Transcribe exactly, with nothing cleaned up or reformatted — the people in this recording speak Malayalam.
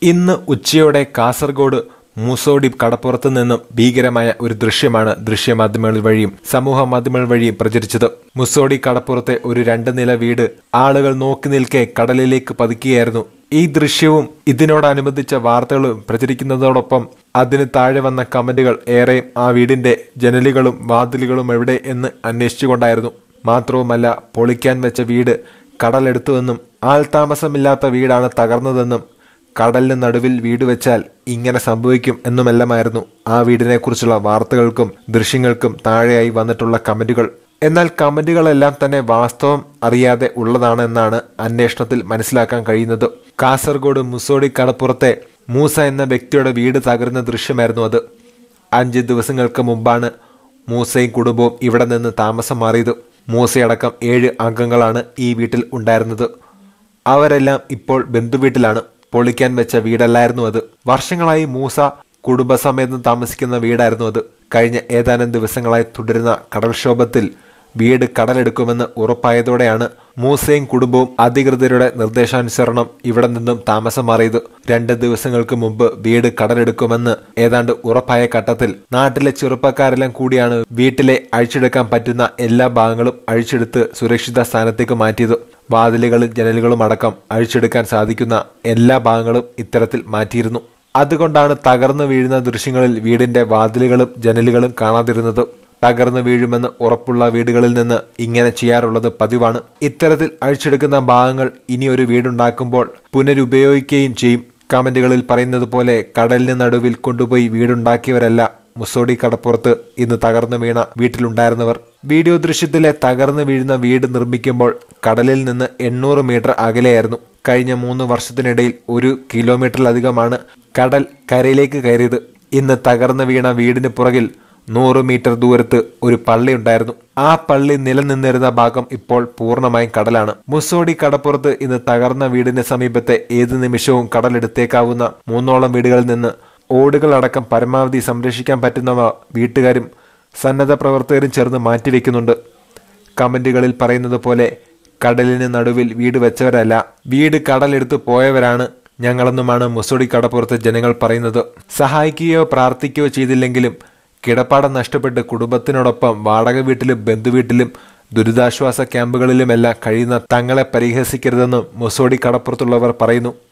ഇന്ന് ഉച്ചയോടെ കാസർഗോഡ് മൂസോടി കടപ്പുറത്ത് നിന്നും ഭീകരമായ ഒരു ദൃശ്യമാണ് ദൃശ്യമാധ്യമങ്ങൾ വഴിയും സമൂഹ മാധ്യമങ്ങൾ വഴിയും പ്രചരിച്ചത്. മൂസോടി കടപ്പുറത്തെ ഒരു രണ്ട് നില വീട് ആളുകൾ നോക്കി നിൽക്കെ കടലിലേക്ക് പതിക്കുകയായിരുന്നു. ഈ ദൃശ്യവും ഇതിനോടനുബന്ധിച്ച വാർത്തകളും പ്രചരിക്കുന്നതോടൊപ്പം അതിന് താഴെ വന്ന കമന്റുകൾ ഏറെയും ആ വീടിന്റെ ജനലുകളും വാതിലുകളും എവിടെ എന്ന് അന്വേഷിച്ചുകൊണ്ടായിരുന്നു. മാത്രവുമല്ല, പൊളിക്കാൻ വെച്ച വീട് കടലെടുത്തുവെന്നും ആൾതാമസമില്ലാത്ത വീടാണ് തകർന്നതെന്നും കടലിന് നടുവിൽ വീട് വെച്ചാൽ ഇങ്ങനെ സംഭവിക്കും എന്നുമെല്ലാമായിരുന്നു ആ വീടിനെ കുറിച്ചുള്ള വാർത്തകൾക്കും ദൃശ്യങ്ങൾക്കും താഴെയായി വന്നിട്ടുള്ള കമന്റുകൾ. എന്നാൽ കമന്റുകളെല്ലാം തന്നെ വാസ്തവം അറിയാതെ ഉള്ളതാണെന്നാണ് അന്വേഷണത്തിൽ മനസ്സിലാക്കാൻ കഴിയുന്നത്. കാസർഗോഡ് മൂസോടി കടപ്പുറത്തെ മൂസ എന്ന വ്യക്തിയുടെ വീട് തകരുന്ന ദൃശ്യമായിരുന്നു അത്. അഞ്ച് ദിവസങ്ങൾക്ക് മുമ്പാണ് മൂസയും കുടുംബവും ഇവിടെ നിന്ന് താമസം മാറിയത്. മൂസയടക്കം ഏഴ് അംഗങ്ങളാണ് ഈ വീട്ടിൽ ഉണ്ടായിരുന്നത്. അവരെല്ലാം ഇപ്പോൾ ബന്ധുവീട്ടിലാണ്. പൊളിക്കാൻ വെച്ച വീടല്ലായിരുന്നു അത്. വർഷങ്ങളായി മൂസ കുടുംബസമേതം താമസിക്കുന്ന വീടായിരുന്നു അത്. കഴിഞ്ഞ ഏതാനും ദിവസങ്ങളായി തുടരുന്ന കടൽക്ഷോഭത്തിൽ വീട് കടലെടുക്കുമെന്ന് ഉറപ്പായതോടെയാണ് മൂസയും കുടുംബവും അധികൃതരുടെ നിർദ്ദേശാനുസരണം ഇവിടെ നിന്നും താമസം മാറിയത്. രണ്ട് ദിവസങ്ങൾക്ക് മുമ്പ് വീട് കടലെടുക്കുമെന്ന് ഏതാണ്ട് ഉറപ്പായ ഘട്ടത്തിൽ നാട്ടിലെ ചെറുപ്പക്കാരെല്ലാം കൂടിയാണ് വീട്ടിലെ അഴിച്ചെടുക്കാൻ പറ്റുന്ന എല്ലാ ഭാഗങ്ങളും അഴിച്ചെടുത്ത് സുരക്ഷിത സ്ഥാനത്തേക്ക് മാറ്റിയത്. വാതിലുകളും ജനലുകളും അടക്കം അഴിച്ചെടുക്കാൻ സാധിക്കുന്ന എല്ലാ ഭാഗങ്ങളും ഇത്തരത്തിൽ മാറ്റിയിരുന്നു. അതുകൊണ്ടാണ് തകർന്നു വീഴുന്ന ദൃശ്യങ്ങളിൽ വീടിന്റെ വാതിലുകളും ജനലുകളും കാണാതിരുന്നത്. തകർന്നു വീഴുമെന്ന് ഉറപ്പുള്ള വീടുകളിൽ നിന്ന് ഇങ്ങനെ ചെയ്യാറുള്ളത് പതിവാണ്. ഇത്തരത്തിൽ അഴിച്ചെടുക്കുന്ന ഭാഗങ്ങൾ ഇനി ഒരു വീടുണ്ടാക്കുമ്പോൾ പുനരുപയോഗിക്കുകയും ചെയ്യും. കമന്റുകളിൽ പറയുന്നത് പോലെ കടലിന് നടുവിൽ കൊണ്ടുപോയി വീടുണ്ടാക്കിയവരല്ല മൂസോടി കടപ്പുറത്ത് ഇന്ന് തകർന്നു വീണ വീട്ടിലുണ്ടായിരുന്നവർ. വീഡിയോ ദൃശ്യത്തിലെ തകർന്നു വീഴുന്ന വീട് നിർമ്മിക്കുമ്പോൾ കടലിൽ നിന്ന് എണ്ണൂറ് മീറ്റർ അകലെയായിരുന്നു. കഴിഞ്ഞ മൂന്ന് വർഷത്തിനിടയിൽ ഒരു കിലോമീറ്ററിലധികമാണ് കടൽ കരയിലേക്ക് കയറിയത്. ഇന്ന് തകർന്നു വീണ വീടിന് പുറകിൽ നൂറ് മീറ്റർ ദൂരത്ത് ഒരു പള്ളി ഉണ്ടായിരുന്നു. ആ പള്ളി നിലനിന്നിരുന്ന ഭാഗം ഇപ്പോൾ പൂർണ്ണമായും കടലാണ്. മൂസോടി കടപ്പുറത്ത് ഇന്ന് തകർന്ന വീടിന് സമീപത്തെ ഏത് നിമിഷവും കടലെടുത്തേക്കാവുന്ന മൂന്നോളം വീടുകളിൽ നിന്ന് ഓടുകളടക്കം പരമാവധി സംരക്ഷിക്കാൻ പറ്റുന്നവ വീട്ടുകാരും സന്നദ്ധ പ്രവർത്തകരും ചേർന്ന് മാറ്റിവെക്കുന്നുണ്ട്. കമന്റുകളിൽ പറയുന്നത് പോലെ കടലിന് നടുവിൽ വീട് വെച്ചവരല്ല, വീട് കടലെടുത്ത് പോയവരാണ് ഞങ്ങളെന്നുമാണ് മൂസോടി കടപ്പുറത്ത് ജനങ്ങൾ പറയുന്നത്. സഹായിക്കുകയോ പ്രാർത്ഥിക്കുകയോ ചെയ്തില്ലെങ്കിലും കിടപ്പാടം നഷ്ടപ്പെട്ട് കുടുംബത്തിനോടൊപ്പം വാടക വീട്ടിലും ബന്ധുവീട്ടിലും ദുരിതാശ്വാസ ക്യാമ്പുകളിലുമെല്ലാം കഴിയുന്ന തങ്ങളെ പരിഹസിക്കരുതെന്നും മൂസോടി കടപ്പുറത്തുള്ളവർ പറയുന്നു.